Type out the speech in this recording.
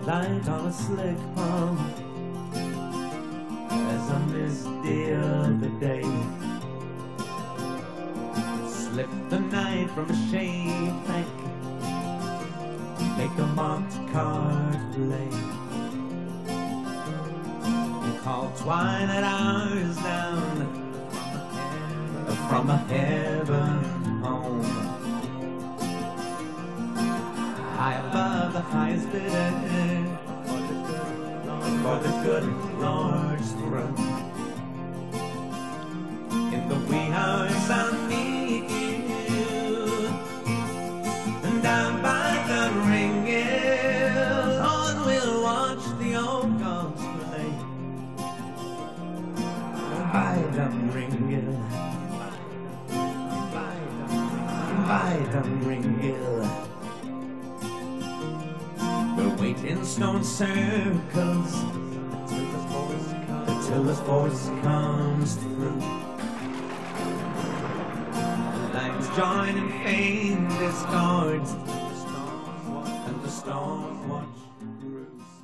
light on a slick pond, as I missed the other day. Slip the night from a shade plank, make a marked card play. You call twilight hours down from a heaven home, high above the highest bidder, for the good Lord's throne. In the wee hours I'll meet you, and down by the ring-hill, on we'll watch the old gods play. By the ring-hill, by the ring-hill, we'll wait in stone circles until his voice comes through. The lines join in faint discords, and the storm watch brews.